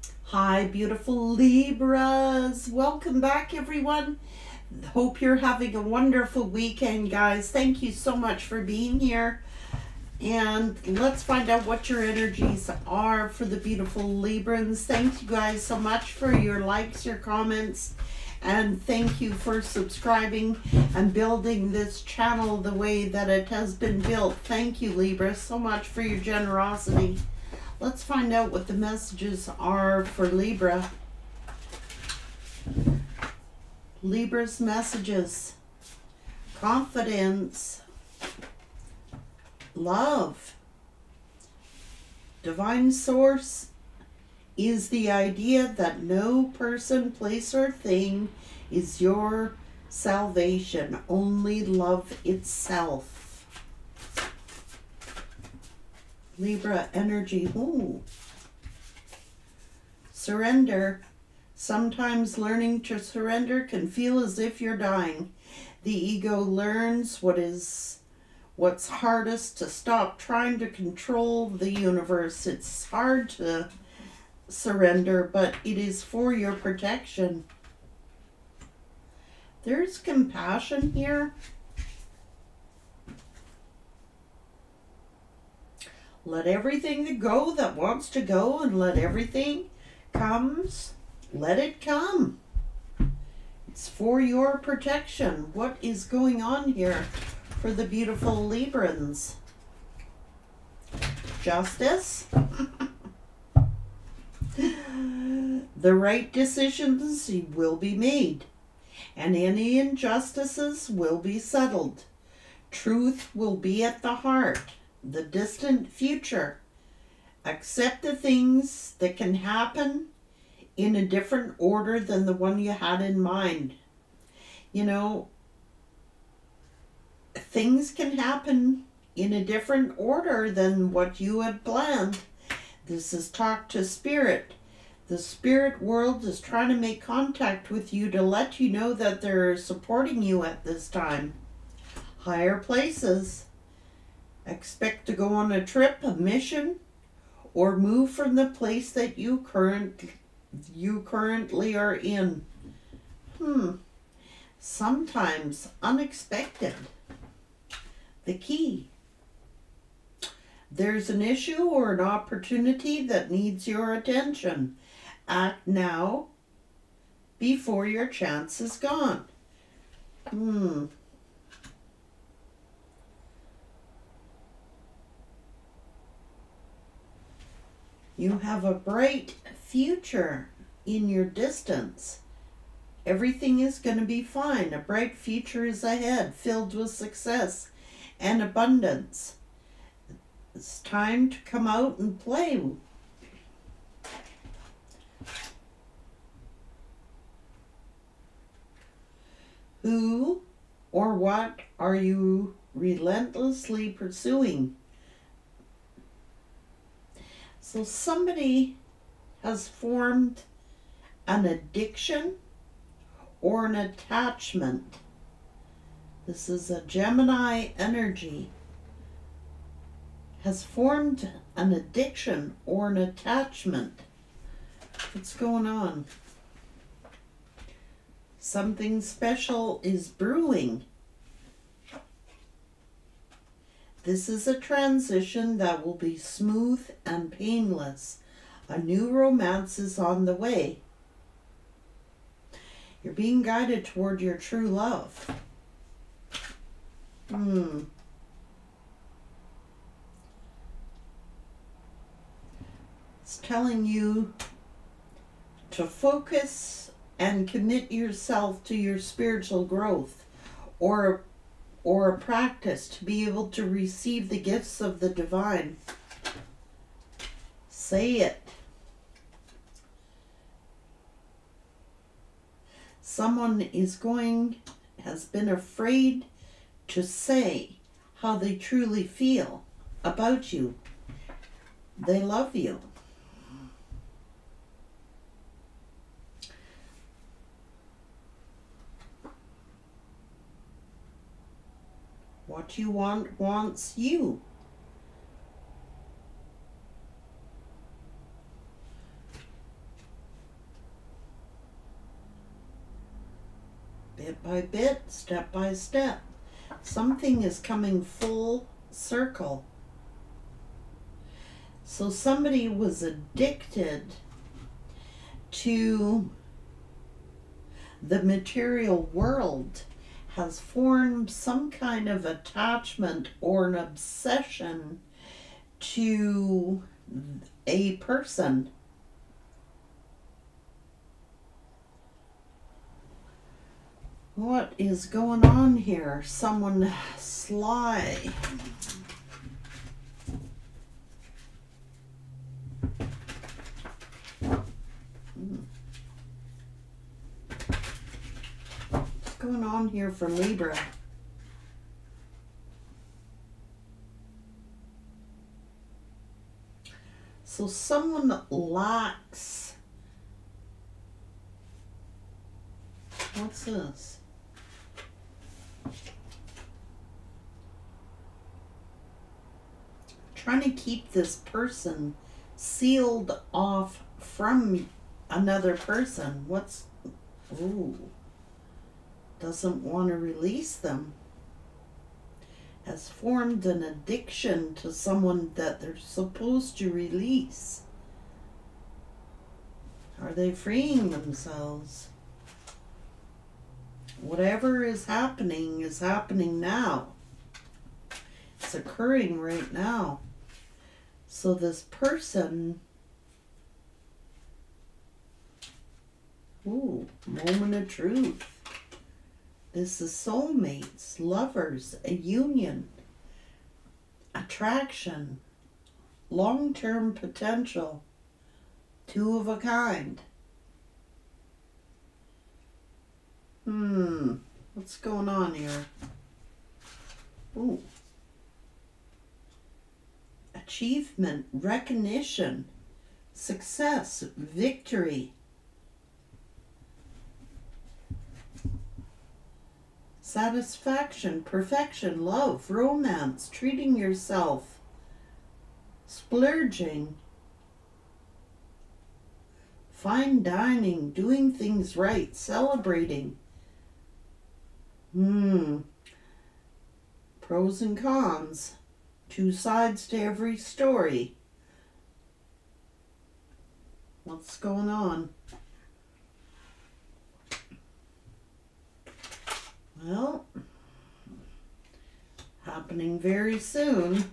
Hi, beautiful Libras. Welcome back, everyone. Hope you're having a wonderful weekend, guys. Thank you so much for being here. And let's find out what your energies are for the beautiful Librans. Thank you guys so much for your likes, your comments, and thank you for subscribing and building this channel the way that it has been built. Thank you, Libra, so much for your generosity. Let's find out what the messages are for Libra. Libra's messages: confidence, love. Divine source is the idea that no person, place, or thing is your salvation, only love itself. Libra energy. Ooh. Surrender. Sometimes learning to surrender can feel as if you're dying. The ego learns what's hardest to stop trying to control the universe. It's hard to surrender, but it is for your protection. There's compassion here. Let everything go that wants to go, and let everything comes, let it come. It's for your protection. What is going on here for the beautiful Librans? Justice. The right decisions will be made, and any injustices will be settled. Truth will be at the heart. The distant future. Accept the things that can happen in a different order than the one you had in mind. You know, things can happen in a different order than what you had planned. This is talk to spirit. The spirit world is trying to make contact with you to let you know that they're supporting you at this time. Higher places. Expect to go on a trip, a mission, or move from the place that you currently are in. Sometimes unexpected. The key. There's an issue or an opportunity that needs your attention. Act now before your chance is gone. You have a bright future in your distance. Everything is going to be fine. A bright future is ahead, filled with success and abundance. It's time to come out and play. Who or what are you relentlessly pursuing? So somebody has formed an addiction or an attachment. This is a Gemini energy. Has formed an addiction or an attachment. What's going on? Something special is brewing. This is a transition that will be smooth and painless. A new romance is on the way. You're being guided toward your true love. It's telling you to focus and commit yourself to your spiritual growth, or a practice to be able to receive the gifts of the divine. Say it. Someone has been afraid to say how they truly feel about you. They love you. What you want wants you. bit by bit, step by step. Something is coming full circle. So somebody was addicted to the material world, has formed some kind of attachment or an obsession to a person. What is going on here? Someone sly. What's going on here for Libra? So someone lacks. What's this? Trying to keep this person sealed off from another person. What's... Ooh. Doesn't want to release them. Has formed an addiction to someone that they're supposed to release. Are they freeing themselves? Whatever is happening now. It's occurring right now. So this person, ooh, moment of truth. This is soulmates, lovers, a union, attraction, long-term potential, two of a kind. What's going on here? Ooh. Achievement, recognition, success, victory. Satisfaction, perfection, love, romance, treating yourself, splurging, fine dining, doing things right, celebrating. Pros and cons. Two sides to every story. What's going on? Well, happening very soon.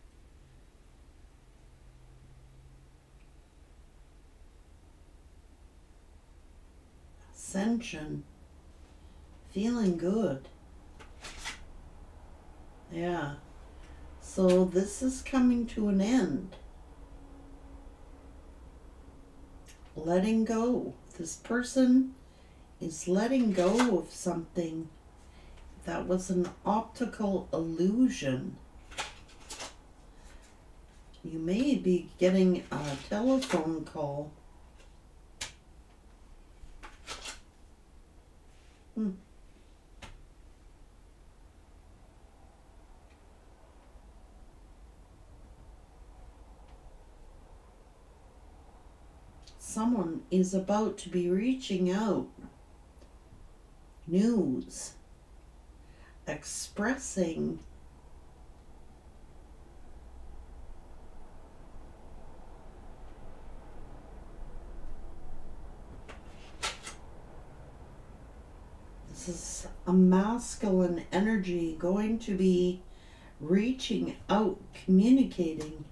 Ascension. Feeling good. Yeah. So this is coming to an end. Letting go. This person is letting go of something that was an optical illusion. You may be getting a telephone call. Someone is about to be reaching out. News. Expressing this is a masculine energy going to be reaching out, communicating.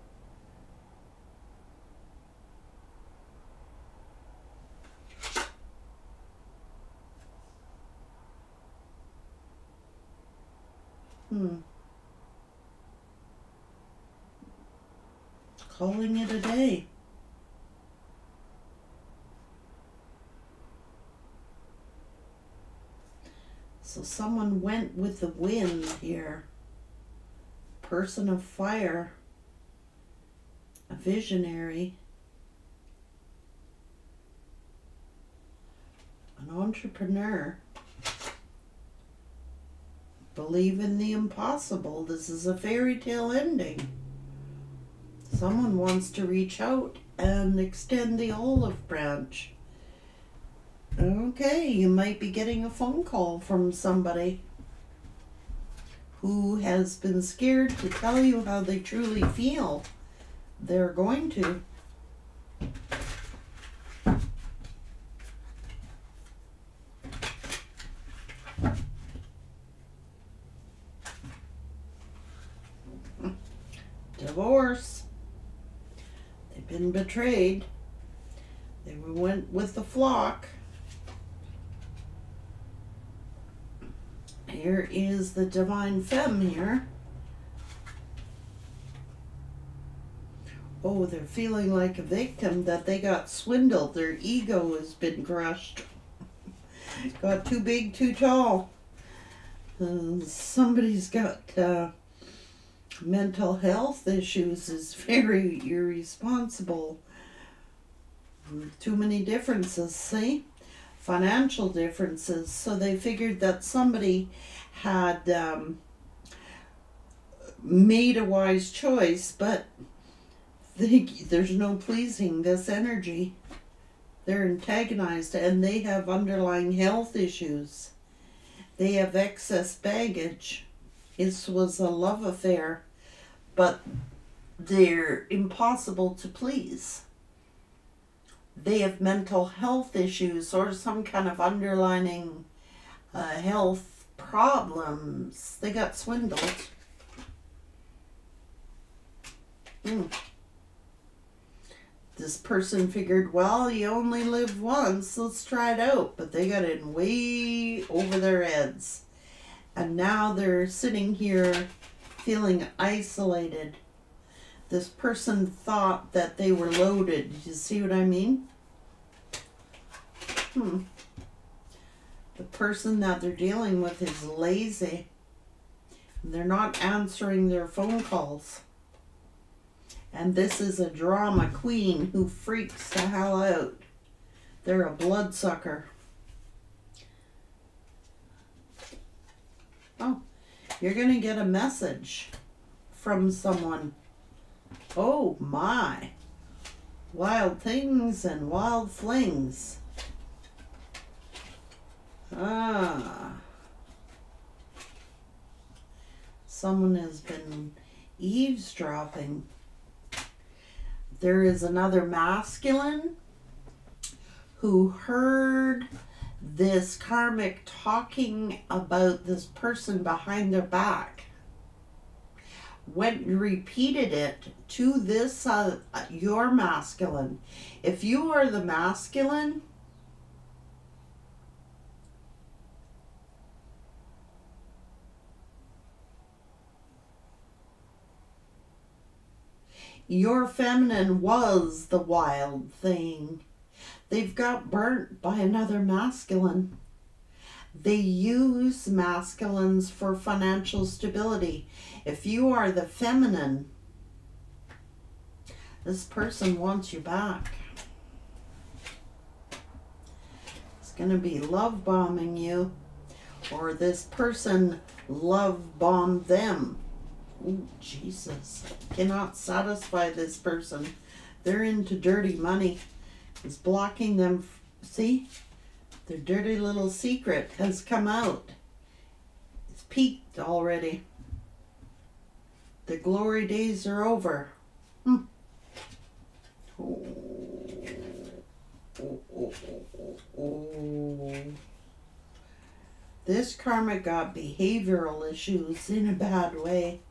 Calling it a day. So someone went with the wind here. Person of fire. A visionary. An entrepreneur. Believe in the impossible. This is a fairy tale ending. Someone wants to reach out and extend the olive branch. Okay, you might be getting a phone call from somebody who has been scared to tell you how they truly feel. They're going to. Divorce. They've been betrayed. They went with the flock. Here is the Divine Femme here. Oh, they're feeling like a victim, that they got swindled. Their ego has been crushed. Got too big, too tall. Somebody's got mental health issues, is very irresponsible. Too many differences, see? Financial differences. So they figured that somebody had made a wise choice, but there's no pleasing this energy. They're antagonized, and they have underlying health issues. They have excess baggage. This was a love affair, but they're impossible to please. They have mental health issues or some kind of underlying health problems. They got swindled. This person figured, well, you only live once, let's try it out. But they got in way over their heads. And now they're sitting here feeling isolated. This person thought that they were loaded. You see what I mean? The person that they're dealing with is lazy. They're not answering their phone calls. And this is a drama queen who freaks the hell out. They're a bloodsucker. Oh, you're going to get a message from someone. Oh my. Wild things and wild flings. Someone has been eavesdropping. There is another masculine who heard this karmic talking about this person behind their back. Went and repeated it to this, your masculine. If you are the masculine, your feminine was the wild thing. They've got burnt by another masculine. They use masculines for financial stability. If you are the feminine, this person wants you back. It's going to be love bombing you, or this person love bombed them. Oh, Jesus. Cannot satisfy this person. They're into dirty money. It's blocking them. See? Their dirty little secret has come out. It's peaked already. The glory days are over. This karma got behavioral issues in a bad way.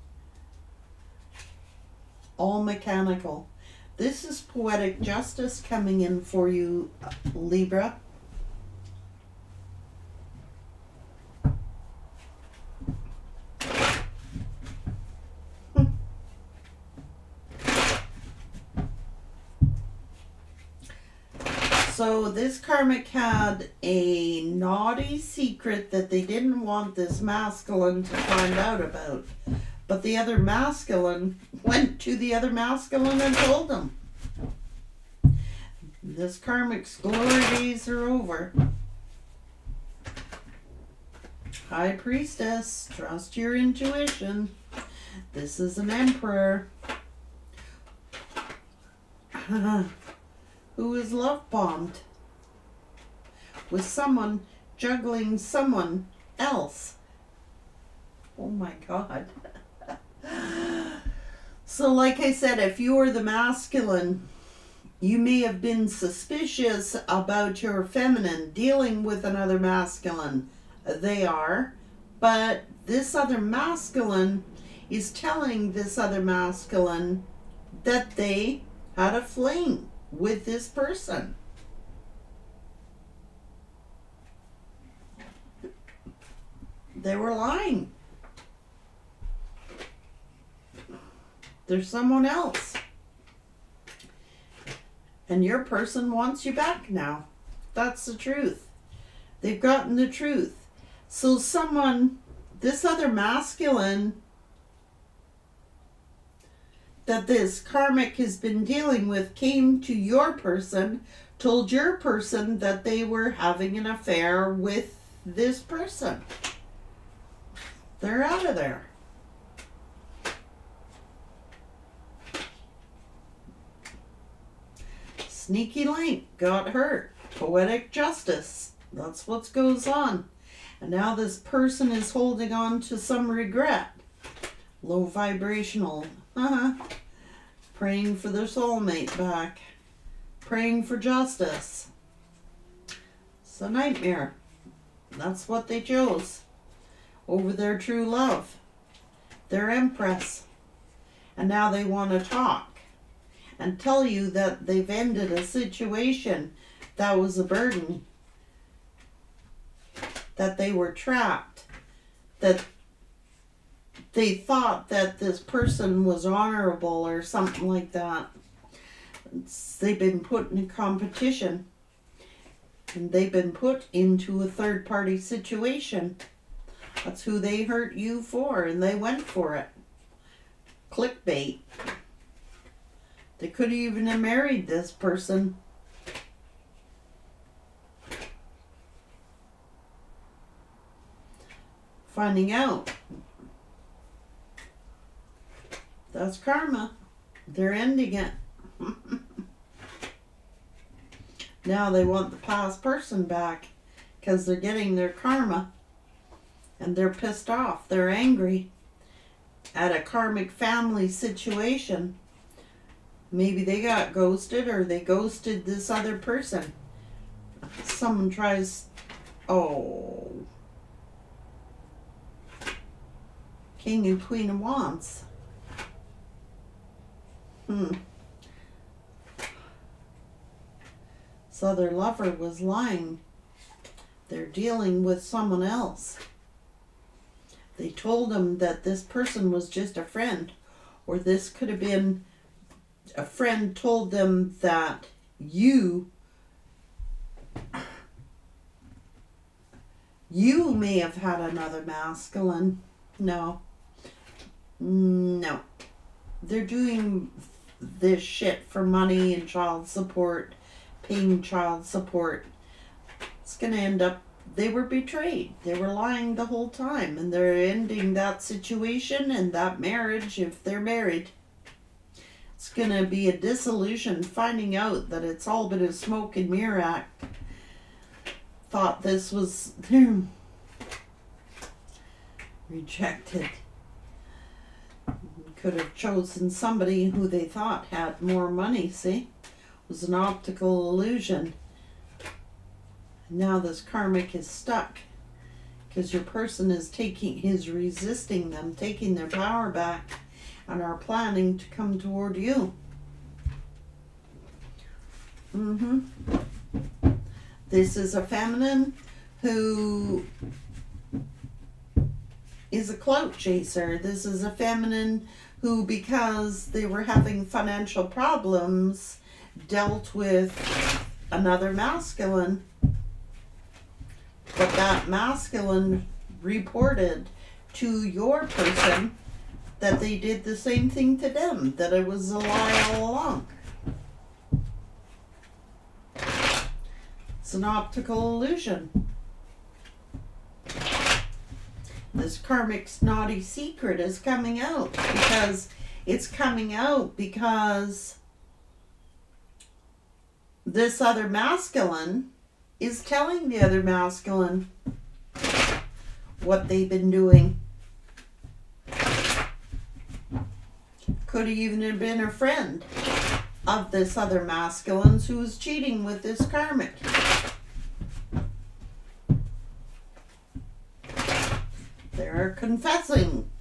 All mechanical. This is poetic justice coming in for you, Libra. So this karmic had a naughty secret that they didn't want this masculine to find out about. But the other masculine went to the other masculine and told them. This karmic's glory days are over. High Priestess, trust your intuition. This is an emperor. Who is love bombed. with someone juggling someone else. Oh my God. So like I said, if you are the masculine, you may have been suspicious about your feminine dealing with another masculine. They are. But this other masculine is telling this other masculine that they had a fling with this person. They were lying. There's someone else. And your person wants you back now. That's the truth. They've gotten the truth. So someone, this other masculine that this karmic has been dealing with came to your person, told your person that they were having an affair with this person. They're out of there. Sneaky link, got hurt. Poetic justice. That's what goes on. And now this person is holding on to some regret. Low vibrational. Praying for their soulmate back. Praying for justice. It's a nightmare. That's what they chose over their true love. Their empress. And now they want to talk and tell you that they've ended a situation that was a burden, that they were trapped, that they thought that this person was honorable or something like that. They've been put in a competition and they've been put into a third-party situation. That's who they hurt you for, and they went for it. Clickbait. They could even have married this person. Finding out. That's karma. They're ending it. Now they want the past person back because they're getting their karma. And they're pissed off. They're angry at a karmic family situation. Maybe they got ghosted or they ghosted this other person. Someone tries... Oh. King and Queen of Wands. So their lover was lying. They're dealing with someone else. They told them that this person was just a friend. Or this could have been... A friend told them that you may have had another masculine. No. No. They're doing this shit for money and child support, paying child support. It's going to end up, they were betrayed. They were lying the whole time, and they're ending that situation and that marriage if they're married. It's going to be a dissolution, finding out that it's all been a smoke and mirror act. Thought this was rejected. Could have chosen somebody who they thought had more money, see? It was an optical illusion. Now this karmic is stuck because your person is resisting them, taking their power back, and are planning to come toward you. This is a feminine who is a clout chaser. This is a feminine who, because they were having financial problems, dealt with another masculine. But that masculine reported to your person that they did the same thing to them, that it was a lie all along. It's an optical illusion. This karmic's naughty secret is coming out because this other masculine is telling the other masculine what they've been doing. Could even have been a friend of this other masculine's who was cheating with this karmic. They're confessing.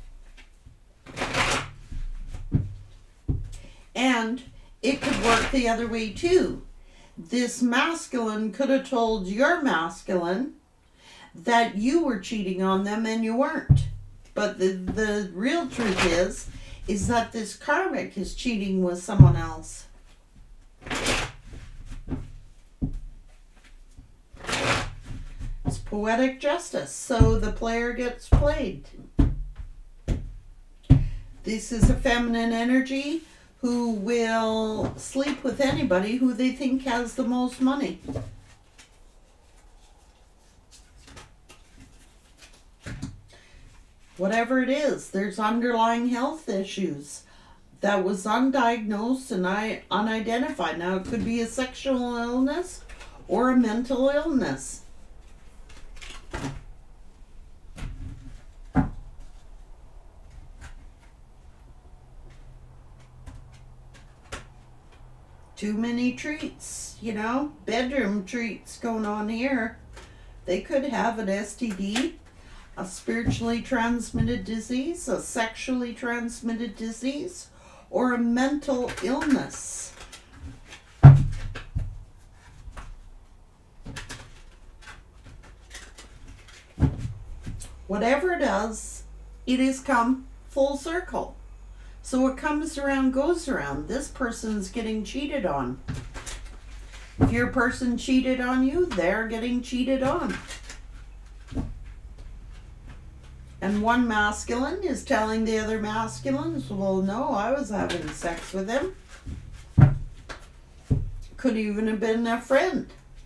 And it could work the other way too. This masculine could have told your masculine that you were cheating on them and you weren't. But the real truth is that this karmic is cheating with someone else. It's poetic justice, so the player gets played. This is a feminine energy who will sleep with anybody who they think has the most money. Whatever it is, there's underlying health issues that was undiagnosed and unidentified. Now, it could be a sexual illness or a mental illness. Too many treats, you know, bedroom treats going on here. They could have an STD, a spiritually transmitted disease, a sexually transmitted disease, or a mental illness. Whatever it is, it has come full circle. So what comes around goes around. This person's getting cheated on. If your person cheated on you, they're getting cheated on. And one masculine is telling the other masculines, well, no, I was having sex with him. Could even have been a friend.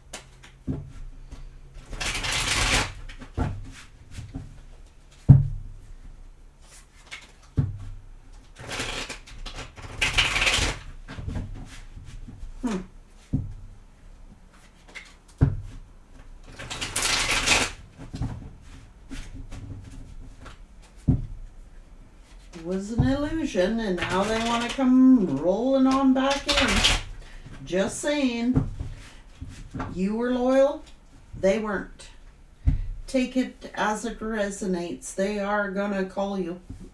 It was an illusion, and now they want to come rolling on back in. Just saying. You were loyal, they weren't. Take it as it resonates. They are gonna call you.